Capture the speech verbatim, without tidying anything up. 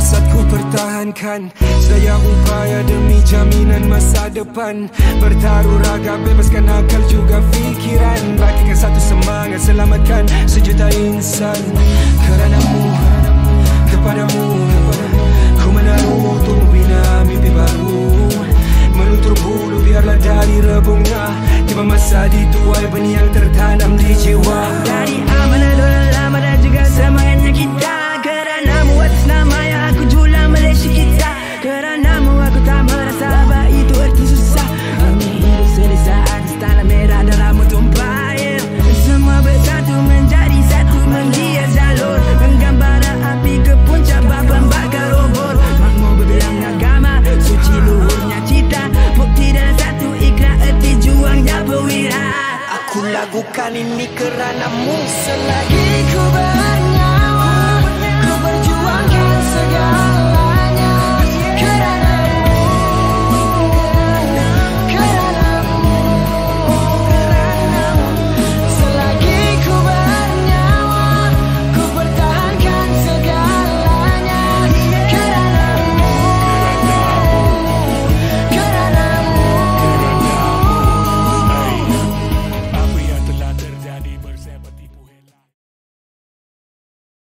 hasad ku pertahankan, sedaya upaya demi jaminan masa depan. Bertaruh raga, bebaskan akal juga fikiran, bagikan satu semangat, selamatkan sejuta insan. Keranamu, kepadamu ku menaruh untuk membina mimpi baru. Menutur bulu biarlah dari rebungnya, tiba masa dituai benih yang tertanam di jiwa. Dari amanah doa lama dan juga semangatnya kita. Keranamu atas nama yang aku julang Malaysia kita. Keranamu aku tak merasa apa itu erti susah. Kami hidup selesa atas tanah merah dan rambut tumpah, yeah. Semua bersatu menjadi satu menghias jalur, menggambar api ke puncak bak pembakar obor. Makmur berbilang agama, suci luhurnya cita, bukti dalam satu ikrar erti juangnya perwira. Aku lakukan ini keranamu. Selagi ku bernyawa, ku berjuangkan segalanya. Kerana